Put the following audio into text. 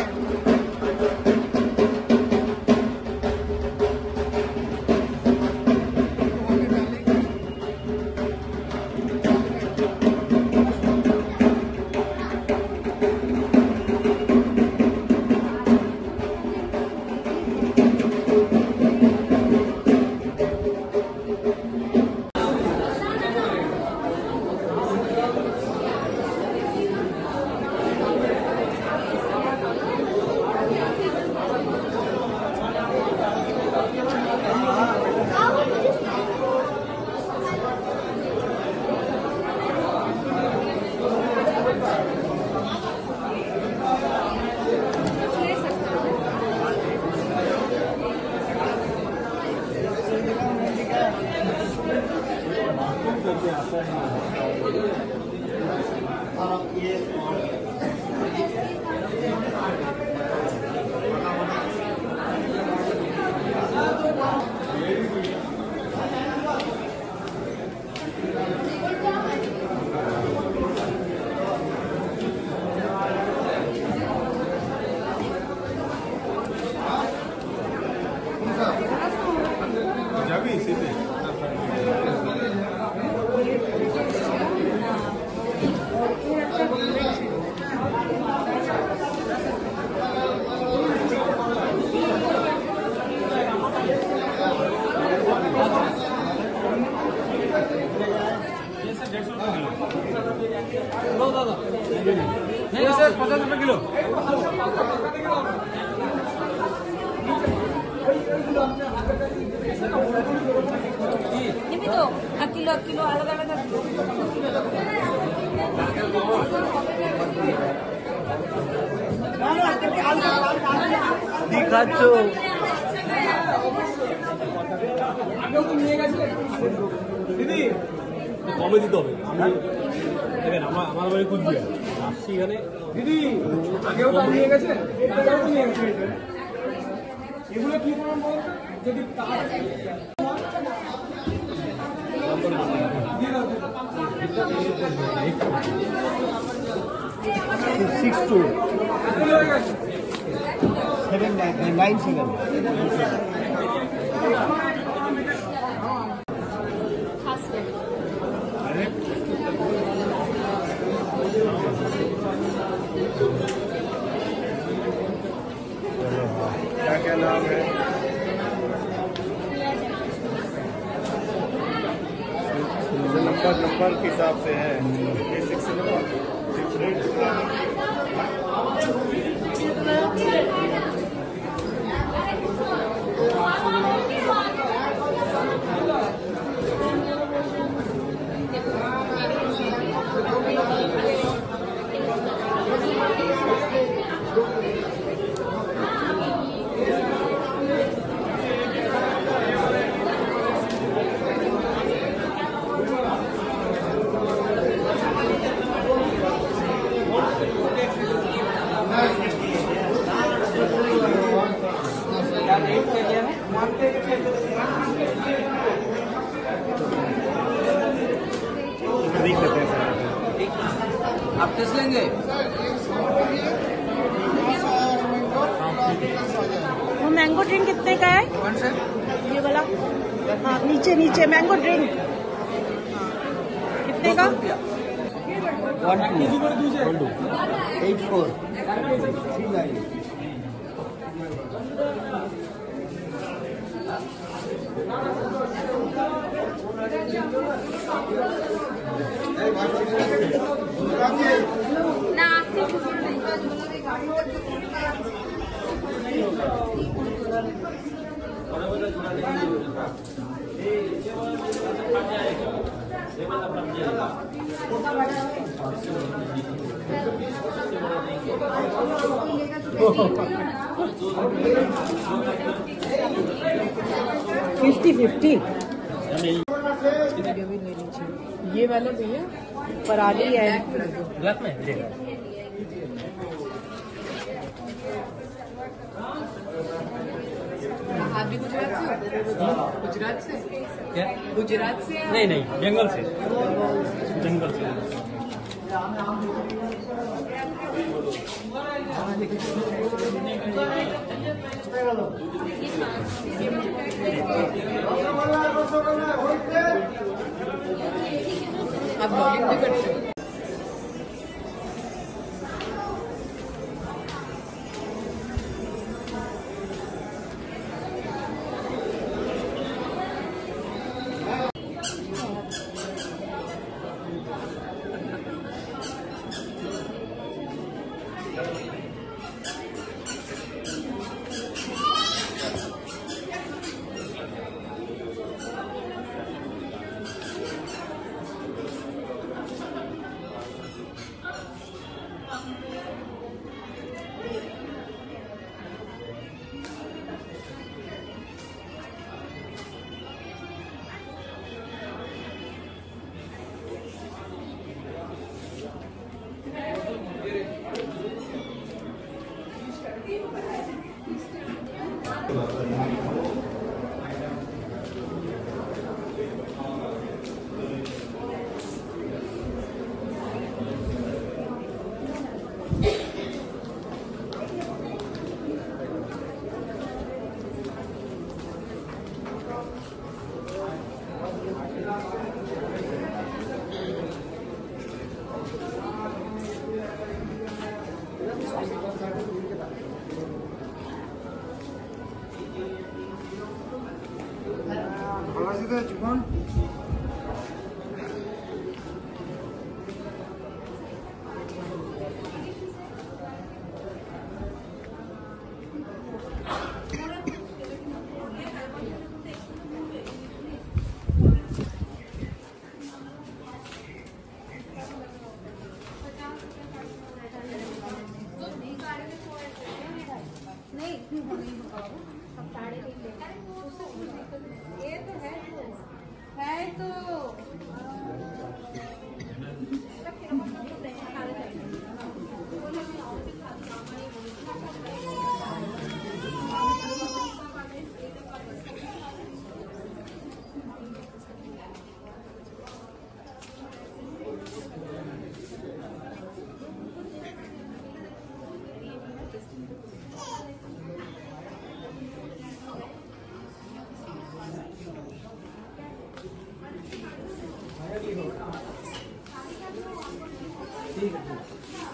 नहीं सर 50 रुपए किलो। ये भी तो किलो अलग अलग दिखाचो দিদি কমে দিতে হবে। দেখেন আমার বাড়ি কুচবিহার আসছি এখানে দিদি আগেও তো নিয়ে গেছে এটাও তো নিয়ে গেছে এগুলো কি করব যদি তার 62 797 क्या नाम है? नंबर के हिसाब से है ये 6 नंबर देख लेते हैं आप किस लेंगे? वो मैंगो ड्रिंक कितने का है? कौन सा? ये वाला हाँ नीचे मैंगो ड्रिंक कितने का? 1284 ना 50-50 ये वाला भैया पराली है ब्लैक में आप भी गुजरात से क्या? गुजरात से नहीं जंगल से आप ब्लॉगिंग भी करते हो? ठीक है।